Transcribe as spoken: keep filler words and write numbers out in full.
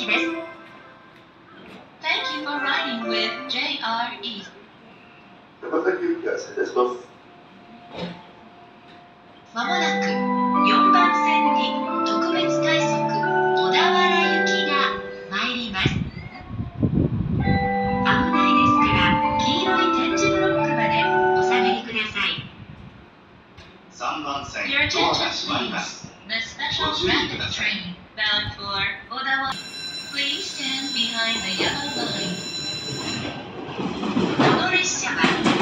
駅です。Thank you for riding with ジェイアール East。 高崎行き発車いたします。 まもなくよんばん線に特別快速小田原行きが参ります。危ないですから黄色い点字ブロックまでお下がりください。 さんばん線、ド Your ア attention が閉まります。 please. The special ご注意 rapid ください。 train bound for Odawa. Please stand behind the yellow line. この列車は